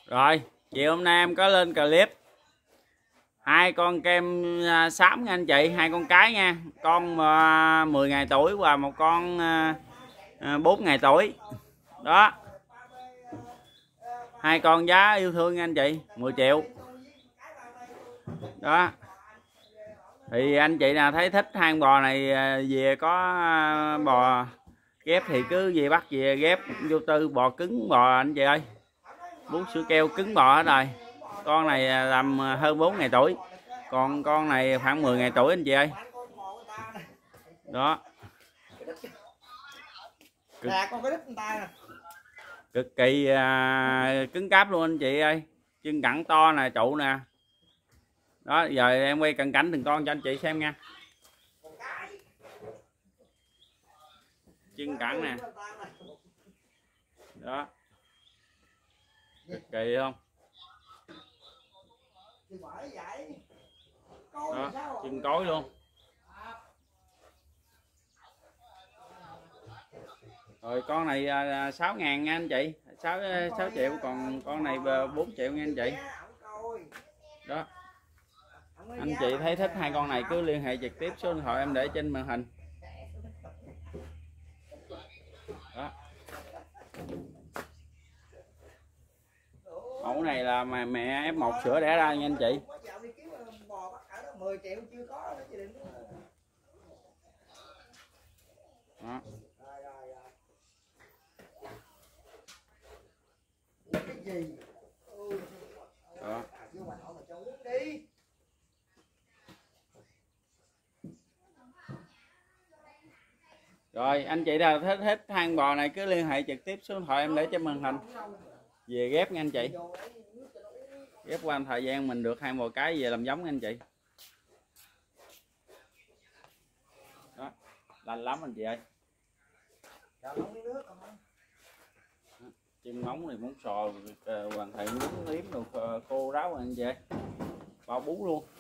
Rồi, chiều hôm nay em có lên clip hai con kem xám nha anh chị, hai con cái nha. Con 10 ngày tuổi và một con 4 ngày tuổi. Đó. Hai con giá yêu thương nha anh chị, 10 triệu. Đó. Thì anh chị nào thấy thích hai con bò này về có bò ghép thì cứ về bắt về ghép vô tư. Bò cứng bò anh chị ơi, bú sữa keo cứng bò hết rồi. Con này làm hơn 4 ngày tuổi, còn con này khoảng 10 ngày tuổi anh chị ơi. Đó, cực kỳ cứng cáp luôn anh chị ơi. Chân cẳng to nè, trụ nè. Đó, giờ em quay cận cảnh từng con cho anh chị xem nha. Chân cẳng nè. Đó, cực kỳ không. Đó, chân cối luôn. Rồi con này 6.000 nha anh chị, 6 triệu, còn con này 4 triệu nha anh chị. Đó, anh chị thấy thích hai con này cứ liên hệ trực tiếp số điện thoại em để trên màn hình. Đó, mẫu này là mẹ F1 sữa đẻ ra nha anh chị. Đó. Đó. Rồi anh chị nào thích hai con bò này cứ liên hệ trực tiếp số điện thoại em để trên màn hình về ghép nha anh chị. Ghép qua thời gian mình được hai bò cái về làm giống nha anh chị. Đó, lành lắm anh chị ơi. Chân móng thì muốn sò hoàn thiện muốn liếm được khô ráo anh chị ơi, bao bú luôn.